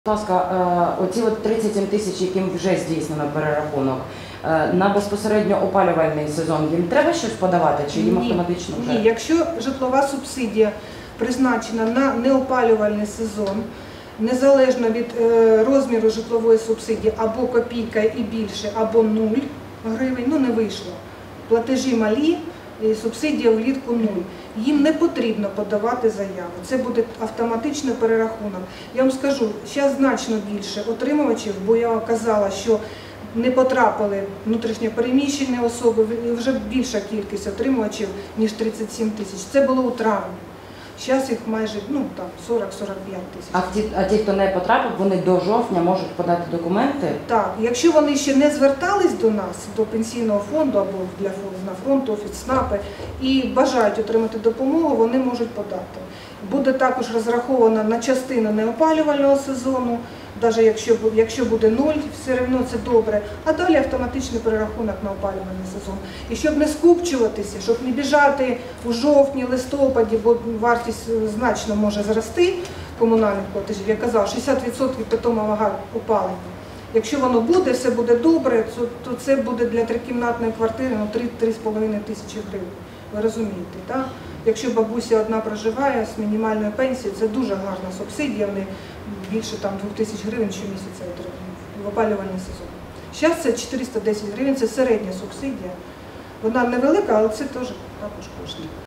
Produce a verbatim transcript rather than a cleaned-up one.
Будь ласка, оці от тридцять сім тисяч, яким вже здійснено перерахунок, на безпосередньо опалювальний сезон їм треба щось подавати, чи їм автоматично вже? Ні, якщо житлова субсидія призначена на неопалювальний сезон, незалежно від розміру житлової субсидії, або копійка і більше, або нуль гривень, ну не вийшло, платежі малі, і субсидія влітку нуль. Їм не потрібно подавати заяву, це буде автоматичний перерахунок. Я вам скажу, зараз значно більше отримувачів, бо я казала, що не потрапили внутрішньопереміщені особи, і вже більша кількість отримувачів, ніж тридцять сім тисяч. Це було у травні. Зараз їх майже ну, сорок сорок п'ять тисяч. А ті, а ті, хто не потрапив, вони до жовтня можуть подати документи? Так, якщо вони ще не звертались до нас, до пенсійного фонду або для на фонд, офіс, СНАПи, і бажають отримати допомогу, вони можуть подати. Буде також розраховано на частину неопалювального сезону, навіть якщо, якщо буде нуль, все одно це добре, а далі автоматичний перерахунок на опалювальний сезон. І щоб не скупчуватися, щоб не біжати у жовтні, листопаді, бо вартість значно може зрости комунальних платежів, я казав, шістдесят відсотків питома вага опалення. Якщо воно буде, все буде добре, то це буде для трикімнатної квартири ну, три з половиною тисячі гривень. Ви розумієте, так? Якщо бабуся одна проживає з мінімальною пенсією, це дуже гарна субсидія, вони більше там двох тисяч гривень щомісяця отримують в опалювальний сезон. Зараз це чотириста десять гривень, це середня субсидія. Вона невелика, але це теж також коштує.